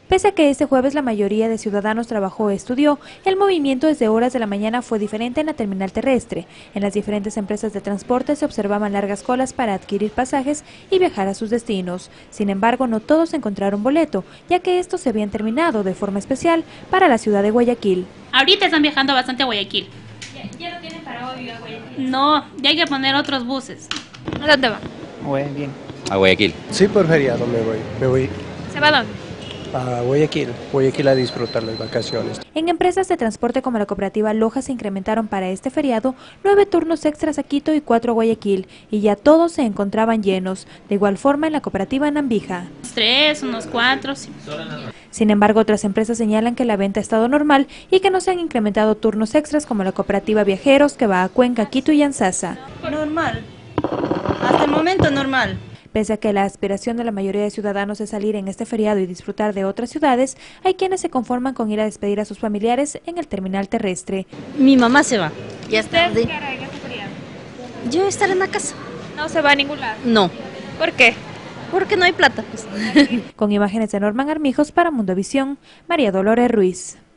Pese a que este jueves la mayoría de ciudadanos trabajó o estudió, el movimiento desde horas de la mañana fue diferente en la terminal terrestre. En las diferentes empresas de transporte se observaban largas colas para adquirir pasajes y viajar a sus destinos. Sin embargo, no todos encontraron boleto, ya que estos se habían terminado de forma especial para la ciudad de Guayaquil. Ahorita están viajando bastante a Guayaquil. ¿Ya lo tienen para hoy a Guayaquil? No, ya hay que poner otros buses. ¿A dónde va? Bien. A Guayaquil. Sí, por feriado me voy ¿Se va a dónde? a Guayaquil a disfrutar las vacaciones. En empresas de transporte como la cooperativa Loja se incrementaron para este feriado 9 turnos extras a Quito y 4 a Guayaquil, y ya todos se encontraban llenos. De igual forma en la cooperativa Nambija. 3, unos 4. Sí. Sin embargo, otras empresas señalan que la venta ha estado normal y que no se han incrementado turnos extras como la cooperativa Viajeros, que va a Cuenca, Quito y Anzasa. Normal, hasta el momento normal. Pese a que la aspiración de la mayoría de ciudadanos es salir en este feriado y disfrutar de otras ciudades, hay quienes se conforman con ir a despedir a sus familiares en el terminal terrestre. Mi mamá se va. ¿Ya está? ¿Qué hará en este feriado? Yo estaré en la casa. ¿No se va a ningún lado? No, ¿Por qué? porque no hay plata. Con imágenes de Norman Armijos para Mundovisión, María Dolores Ruiz.